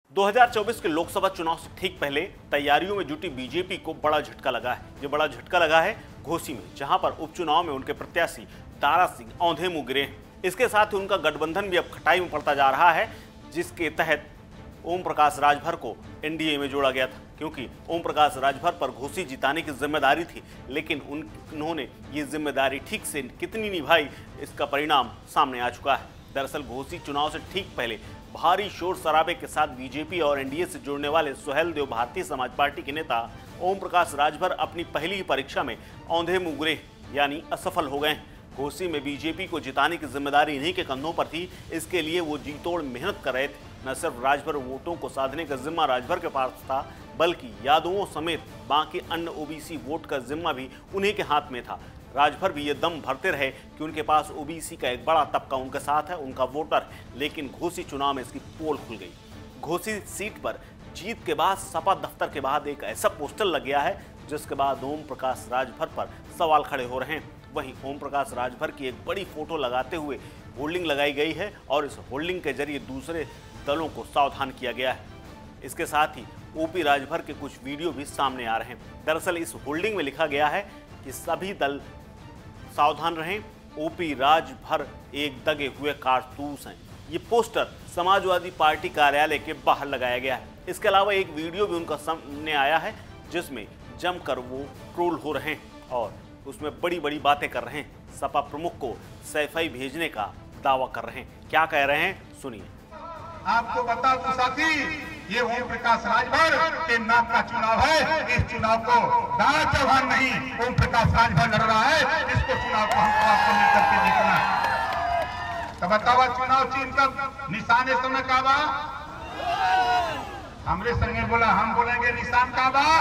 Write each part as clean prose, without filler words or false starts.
2024 के लोकसभा चुनाव से ठीक पहले तैयारियों में जुटी बीजेपी को बड़ा झटका लगा है। ये बड़ा झटका लगा है घोसी में, जहां पर उपचुनाव में उनके प्रत्याशी दारा सिंह औंधे मुंह गिरे हैं। इसके साथ ही उनका गठबंधन भी अब खटाई में पड़ता जा रहा है, जिसके तहत ओम प्रकाश राजभर को एनडीए में जोड़ा गया था, क्योंकि ओम प्रकाश राजभर पर घोसी जिताने की जिम्मेदारी थी, लेकिन उन्होंने ये जिम्मेदारी ठीक से कितनी निभाई, इसका परिणाम सामने आ चुका है। दरअसल घोसी चुनाव से ठीक पहले भारी शोर शराबे के साथ बीजेपी और एनडीए से जुड़ने वाले सुहेलदेव भारतीय समाज पार्टी के नेता ओम प्रकाश राजभर अपनी पहली ही परीक्षा में औंधे मुंह गिरे, यानी असफल हो गए। घोसी में बीजेपी को जिताने की जिम्मेदारी इन्हीं के कंधों पर थी। इसके लिए वो जी तोड़ मेहनत कर रहे थे। न सिर्फ राजभर वोटों को साधने का जिम्मा राजभर के पास था, बल्कि यादवों समेत बाकी अन्य ओबीसी वोट का जिम्मा भी उन्हीं के हाथ में था। राजभर भी ये दम भरते रहे कि उनके पास ओबीसी का एक बड़ा तबका उनके साथ है, उनका वोटर। लेकिन घोसी चुनाव में इसकी पोल खुल गई। घोसी सीट पर जीत के बाद सपा दफ्तर के बाद एक ऐसा पोस्टर लग गया है, जिसके बाद ओम प्रकाश राजभर पर सवाल खड़े हो रहे हैं। वहीं ओम प्रकाश राजभर की एक बड़ी फोटो लगाते हुए होल्डिंग लगाई गई है और इस होल्डिंग के जरिए दूसरे दलों को सावधान किया गया है। इसके साथ ही ओपी राजभर के कुछ वीडियो भी सामने आ रहे हैं। दरअसल इस होल्डिंग में लिखा गया है कि सभी दल सावधान रहें, ओपी राजभर एक दगे हुए कारतूस हैं। ये पोस्टर समाजवादी पार्टी कार्यालय के बाहर लगाया गया है। इसके अलावा एक वीडियो भी उनका सामने आया है, जिसमें जमकर वो ट्रोल हो रहे हैं और उसमें बड़ी बड़ी बातें कर रहे हैं। सपा प्रमुख को सैफई भेजने का दावा कर रहे हैं। क्या कह रहे हैं, सुनिए। आपको बता दूं साथी, ये ओम प्रकाश राजभर के नाम का चुनाव है। इस चुनाव को दारा चौहान नहीं, ओम प्रकाश राजभर लड़ रहा है। इसको चुनाव को हमको आपको मिलकर के जीतना है। तो बतावा चुनाव चिन्ह का निशान इस समय का बा? हमरे संगे बोला, हम बोलेंगे निशान का बा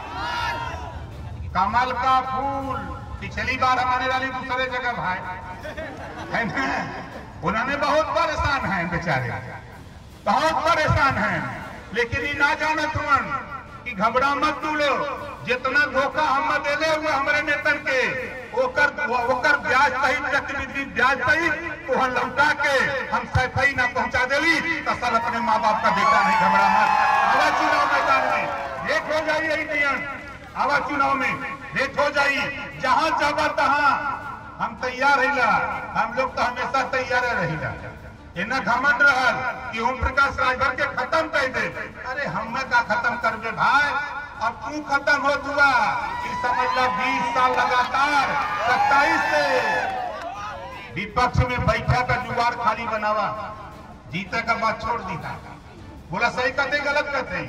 कमल का फूल। पिछली बार हमारे वाली दूसरे जगह भाई है ना, उन्होंने बहुत परेशान है बेचारे, बहुत परेशान हैं। लेकिन ये ना जाना तुमन कि घबरा मत तू लो, जितना धोखा हम देले हुए हमारे नेतन के ओकर ब्याज सहित चक्रवृद्धि ब्याज सहित वह लौटा के हम सैफई ना पहुंचा देली तो सर अपने माँ बाप का बेटा नहीं। घबरा मत, आवा चुनाव मैदान में भेंट हो जाइए। इंडियन आवा चुनाव में भेंट हो जाइए। जहां जाबा तहां हम तैयार रहिला, हम लोग तो हमेशा तैयार रहिला। इतना घमंड रहल कि ओम प्रकाश राजभर के खत्म कर दे। अरे हमने का खत्म कर दे भाई, अब तू खत्म हो हुआ कि समझ लो 20 साल लगातार 27 से विपक्ष में बैठा का जुगाड़ खाली बनावा, जीते का बात छोड़ दी था। बोला सही कहते गलत कहते,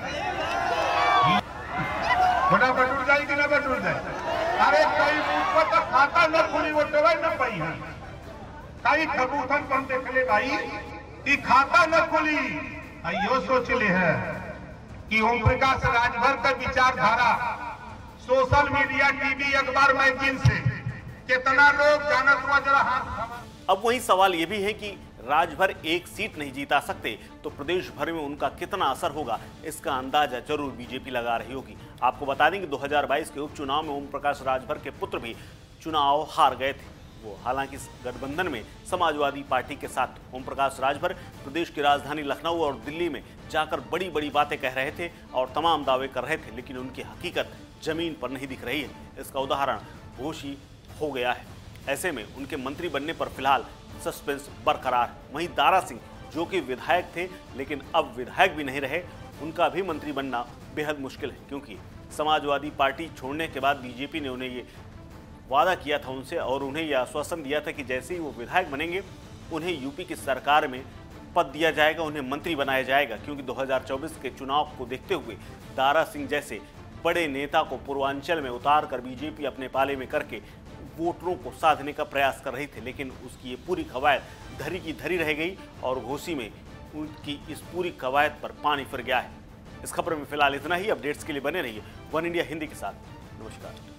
बोला बटूर जाए कि ना बटूर जाए। अरे कई ऊपर तक खाता न खुली वो दवाई न पाई है। कई कबूतन पर देख ले भाई कि खाता न खुली। यो सोच ले है कि ओम प्रकाश राजभर का विचारधारा सोशल मीडिया, टीवी, अखबार, मैगजीन से कितना लोग जानत हुआ जरा हाथ। अब वही सवाल ये भी है कि राजभर एक सीट नहीं जीता सकते तो प्रदेश भर में उनका कितना असर होगा, इसका अंदाजा जरूर बीजेपी लगा रही होगी। आपको बता दें कि 2022 के उपचुनाव में ओम प्रकाश राजभर के पुत्र भी चुनाव हार गए थे। वो हालांकि इस गठबंधन में समाजवादी पार्टी के साथ ओम प्रकाश राजभर प्रदेश की राजधानी लखनऊ और दिल्ली में जाकर बड़ी बड़ी बातें कह रहे थे और तमाम दावे कर रहे थे, लेकिन उनकी हकीकत जमीन पर नहीं दिख रही है। इसका उदाहरण घोसी हो गया है। ऐसे में उनके मंत्री बनने पर फिलहाल सस्पेंस बरकरार। वहीं दारा सिंह, जो कि विधायक थे लेकिन अब विधायक भी नहीं रहे, उनका भी मंत्री बनना बेहद मुश्किल है, क्योंकि समाजवादी पार्टी छोड़ने के बाद बीजेपी ने उन्हें ये वादा किया था उनसे और उन्हें यह आश्वासन दिया था कि जैसे ही वो विधायक बनेंगे उन्हें यूपी की सरकार में पद दिया जाएगा, उन्हें मंत्री बनाया जाएगा। क्योंकि 2024 के चुनाव को देखते हुए दारा सिंह जैसे बड़े नेता को पूर्वांचल में उतार कर बीजेपी अपने पाले में करके वोटरों को साधने का प्रयास कर रही थी, लेकिन उसकी ये पूरी कवायद धरी की धरी रह गई और घोसी में उनकी इस पूरी कवायद पर पानी फिर गया है। इस खबर में फिलहाल इतना ही। अपडेट्स के लिए बने रहिए वन इंडिया हिंदी के साथ। नमस्कार।